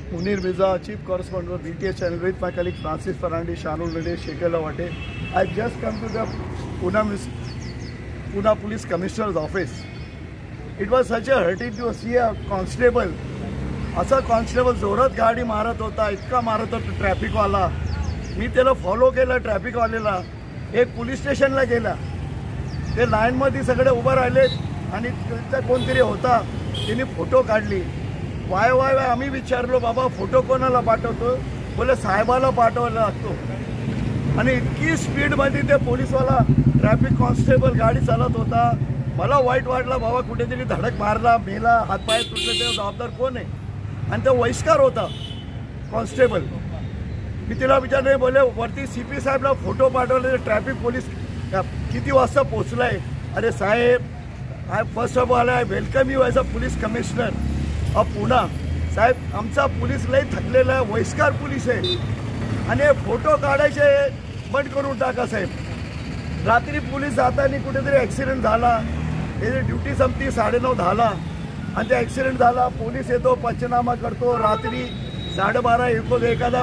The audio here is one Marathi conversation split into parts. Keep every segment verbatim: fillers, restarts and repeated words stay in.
Munir Mirza, Chief Correspondent of B T S Channel, with my colleague Francis Fernandes, Shanul Lede, Shekhar Lawate. I have just come to the Pune, Pune Police Commissioner's office. It was such a hurting to see a constable. असा कॉन्स्टेबल जोरात गाडी मारत होता, इतका मारत होता ट्रॅफिकवाला. मी त्याला फॉलो केलं ट्रॅफिकवाल्याला. एक पोलीस स्टेशनला गेला. ते लाईनमध्ये सगळे उभं राहिले आणि त्यांचा कोणतरी होता, त्यांनी फोटो काढली. वाय वाय वाय आम्ही विचारलो, बाबा फोटो कोणाला पाठवतो? बोले साहेबाला पाठवायला लागतो. आणि इतकी स्पीडमध्ये ते पोलीसवाला ट्रॅफिक कॉन्स्टेबल गाडी चालत होता. मला वाईट वाटलं, बाबा कुठेतरी धडक मारला, मेला, हातपाय तुटले, ते जबाबदार कोण आहे? आणि तो वहिष्कार होता कॉन्स्टेबल. मी तिला विचारले, बोले वरती सी पी साहेबला फोटो पाठवले, ट्रॅफिक पोलीस किती वाजता पोहोचलाय? अरे साहेब, I first of all I welcome you as a police commissioner of Pune. साहेब, आमचा पोलीस लई थकलेला आहे, वहिष्कार पोलीस आहे आणि फोटो काढायचे बंद करून टाका साहेब. रात्री पोलीस जाताना कुठेतरी ॲक्सिडेंट झाला, त्याची ड्युटी संपती साडेनऊ दहाला आणि ते ॲक्सिडेंट झाला. पोलीस येतो, पंचनामा करतो. रात्री साडेबारा एक एखादा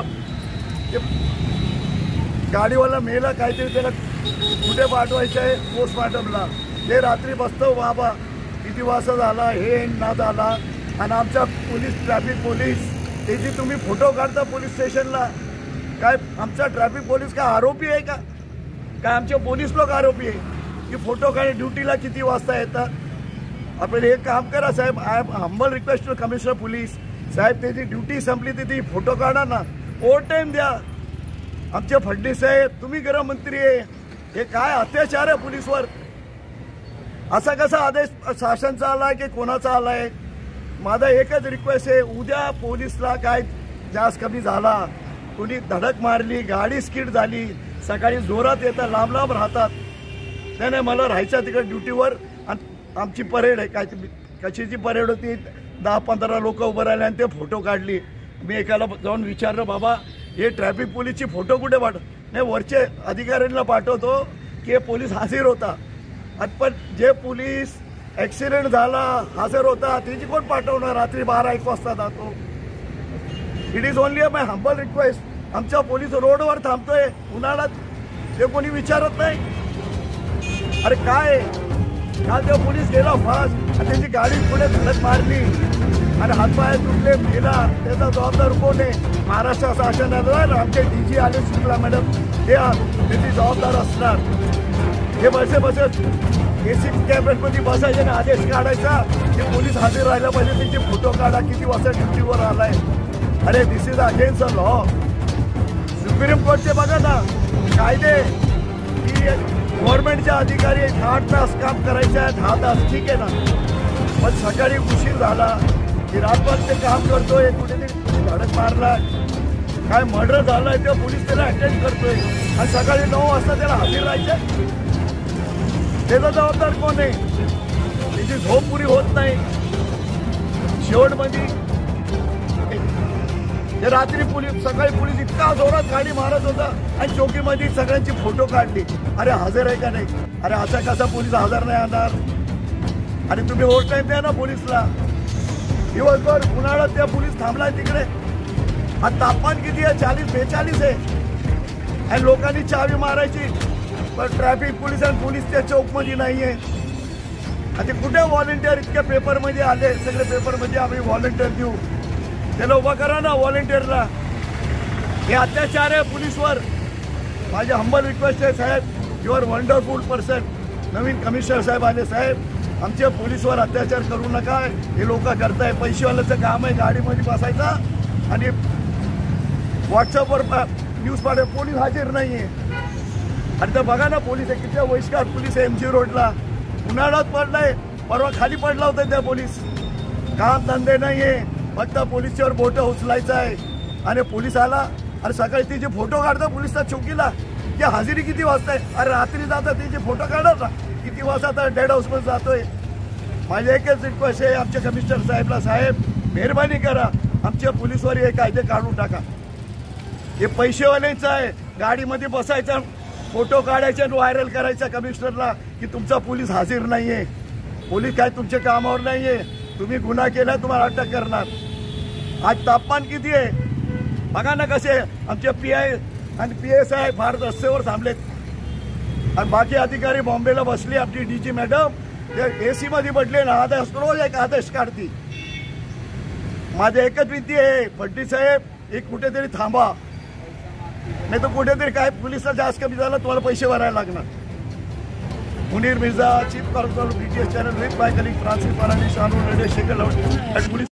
गाडीवाला मेला, काहीतरी त्याला कुठे पाठवायचं आहे पोस्टमार्टमला, ते रात्री बसतो, बाबा किती वाजता झाला हे ना झाला. आणि आमच्या पोलीस ट्रॅफिक पोलीस त्याची तुम्ही फोटो काढता पोलीस स्टेशनला. काय आमचा ट्रॅफिक पोलीस काय आरोपी आहे का? काय आमचे पोलीस लोक आरोपी आहे की फोटो काढ ड्युटीला किती वाजता येतात? आपण एक काम करा साहेब, I am humble request to commissioner police साहेब, त्याची ड्युटी संपली तिथे फोटो काढा ना, ओव्हर टाईम द्या. आमचे फडणवीस साहेब, तुम्ही गृहमंत्री आहे, हे काय अत्याचार आहे पोलीसवर? असा कसा आदेश शासनचा आलाय की कोणाचा आलाय? माझा एकच रिक्वेस्ट आहे, उद्या पोलीसला काय जास्त कमी झाला, कोणी धडक मारली, गाडी स्किड झाली, सकाळी जोरात येतात, लांब लांब राहतात, नाही नाही मला राहायचं तिकडे ड्युटीवर. आणि आमची परेड आहे, काय कशीची परेड होती, दहा पंधरा लोक उभं राहिले आणि ते फोटो काढली. मी एकाला जाऊन विचारलं, बाबा हे ट्रॅफिक पोलीसची फोटो कुठे पाठव? नाही, वरचे अधिकाऱ्यांना पाठवतो की हे पोलीस हजर होता. पण जे पोलीस ॲक्सिडेंट झाला हजर होता त्याची कोण पाठवणार? रात्री बारा एक वाजता जातो. It is only a my humble request. आमचा पोलीस रोडवर थांबतोय उन्हाळ्यात, ते कोणी विचारत नाही. अरे काय काल तो पोलीस गेला फास्ट आणि त्याची गाडी पुढे धडक मारली आणि हातपाय तुटले, मेला, त्याचा जबाबदार कोण आहे? महाराष्ट्र शासनाला आमचे डी जी आले शुक्ला मॅडम, ते त्याची जबाबदार असणार. हे बसे बसत ए सी कॅबिनेटमध्ये बसायचे आणि आदेश काढायचा की पोलीस हजर राहायला पाहिजे, त्याचे फोटो काढा, किती वाजता ड्युटीवर आलाय. अरे this is against a law. Supreme कोर्टचे बघा ना कायदे की गव्हर्नमेंटचे अधिकारी आठ तास काम करायचे आहेत, दहा तास ठीक आहे ना, पण सकाळी उशीर झाला की रातभर ते काम करतोय, कुठेतरी धडक मारला, काय मर्डर झालाय, ते पोलीस त्याला अटेंड करतोय आणि सकाळी नऊ वाजता त्याला हजर राहायचं. त्याचा जबाबदार कोण आहे? त्याची झोप पुरी होत नाही. शेवटमध्ये ते रात्री पोलीस सकाळी पोलीस इतका जोरात गाडी मारत होता आणि चौकीमध्ये सगळ्यांची फोटो काढली. अरे हजर आहे का नाही? अरे असा कसा पोलीस हजर नाही आणणार? आणि तुम्ही ओव्हर टाईम द्या ना पोलीसला. दिवसभर उन्हाळ्यात त्या पोलीस थांबलाय तिकडे आणि तापमान किती आहे? चाळीस बेचाळीस आहे आणि लोकांनी चावी मारायची, पण ट्रॅफिक पोलीस आणि पोलीस त्या चौकमध्ये नाही आहे. आणि कुठे व्हॉलेंटियर इतक्या पेपरमध्ये आले, सगळे पेपरमध्ये आम्ही व्हॉलेंटियर देऊ, त्याला उभा करा ना व्हॉलेंटियरला. हे अत्याचार आहे पोलीसवर. माझी हंबल रिक्वेस्ट आहे साहेब, यू आर वंडरफुल पर्सन. नवीन कमिशनर साहेब आले, साहेब आमच्या पोलीसवर अत्याचार करू नका, हे लोक करताय. पैसेवाल्याचं काम आहे गाडीमध्ये बसायचा आणि व्हॉट्सअपवर न्यूज पाठव, पोलीस हजर नाही आहे. आणि तर बघा ना पोलीस आहे, किती वहिष्कार पोलीस आहे. एम जी रोडला उन्हाळ्यात पडलाय, परवा खाली पडला होता त्या पोलीस. काम धंदे नाही आहे, फक्त पोलिसच्यावर बोटं उचलायचं आहे. आणि पोलीस आला आणि सकाळी तिचे फोटो काढतो पोलीसला चौकीला की हजेरी किती वाजता आहे? अरे रात्री जातात तिचे फोटो काढत ना, किती वाजता तर डेड हाऊसमध्ये जातोय. माझी एकच रिक्वेस्ट आहे आमच्या कमिशनर साहेबला, साहेब मेहरबानी करा, आमच्या पोलीसवर हे कायदे काढून टाका. हे पैसेवाल्याचं आहे, गाडीमध्ये बसायचं, फोटो काढायचे आणि व्हायरल करायचा कमिशनरला की तुमचा पोलीस हजर नाही आहे. पोलीस काय तुमच्या कामावर नाही आहे, तुम्ही गुन्हा केला तुम्हाला अटक करणार. आज तापमान किती आहे बघा ना, कसे आमचे पी आय आणि पी एस आय फार रस्त्यावर थांबलेत आणि बाकी अधिकारी बॉम्बेला बसली. आपली डी जी मॅडम ते ए सी मध्ये बदले ना, आदेश रोज एक आदेश काढती. माझी एकच विनंती आहे फडणवीस साहेब, एक कुठेतरी थांबा, नाही तर कुठेतरी काय पोलिसला जास्त कमी झाला तुम्हाला पैसे भरायला लागणार. Munir Mirza, chief corporator, B T S channel, with by कलिंग फ्रान्सिस फरानी, शानू रेडे, शेखर लवट, पोलीस.